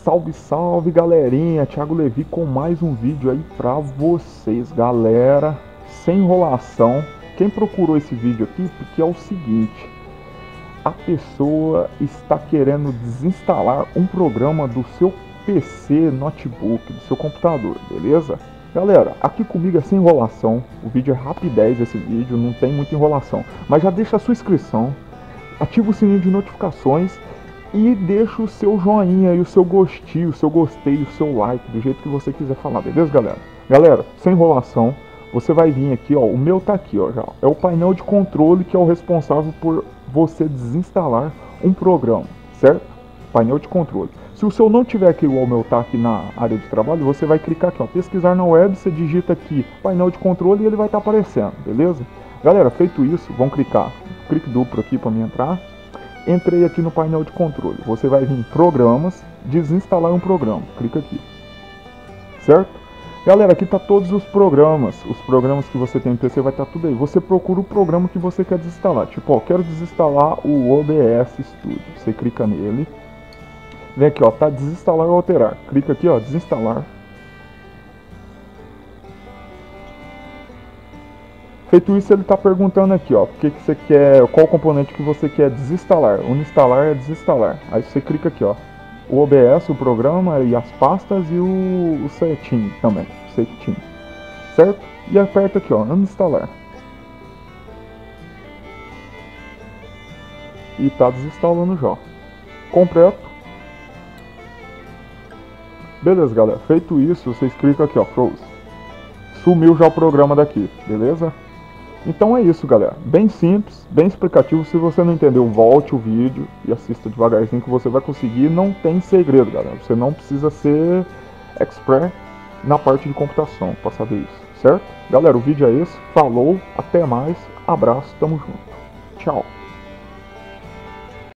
Salve, salve, galerinha, Thiago Levi com mais um vídeo aí pra vocês, galera, sem enrolação. Quem procurou esse vídeo aqui, porque é o seguinte, a pessoa está querendo desinstalar um programa do seu PC, notebook, do seu computador, beleza? Galera, aqui comigo é sem enrolação, o vídeo é rapidez esse vídeo, não tem muita enrolação, mas já deixa a sua inscrição, ativa o sininho de notificações e deixa o seu joinha e o seu gostinho, o seu gostei, o seu like, do jeito que você quiser falar, beleza, galera? Galera, sem enrolação, você vai vir aqui, ó, o meu tá aqui, ó, já. É o painel de controle que é o responsável por você desinstalar um programa, certo? Painel de controle. Se o seu não tiver aqui, igual o meu tá aqui na área de trabalho, você vai clicar aqui, ó, pesquisar na web, você digita aqui painel de controle e ele vai estar aparecendo, beleza? Galera, feito isso, vão clicar, clique duplo aqui para mim entrar. Entrei aqui no painel de controle, você vai vir em programas, desinstalar um programa, clica aqui, certo? Galera, aqui tá todos os programas que você tem no PC vai estar tudo aí, você procura o programa que você quer desinstalar, tipo, ó, quero desinstalar o OBS Studio, você clica nele, vem aqui, ó, tá desinstalar ou alterar, clica aqui, ó, desinstalar. Feito isso, ele está perguntando aqui, ó, que você quer, qual componente que você quer desinstalar. Uninstalar é desinstalar. Aí você clica aqui, ó, o OBS, o programa e as pastas e o setting também, setting, certo? E aperta aqui, ó, uninstalar. E tá desinstalando já. Completo. Beleza, galera. Feito isso, vocês clicam aqui, ó, close. Sumiu já o programa daqui, beleza? Então é isso, galera, bem simples, bem explicativo. Se você não entendeu, volte o vídeo e assista devagarzinho que você vai conseguir. Não tem segredo, galera, você não precisa ser expert na parte de computação para saber isso, certo? Galera, o vídeo é esse, falou, até mais, abraço, tamo junto, tchau.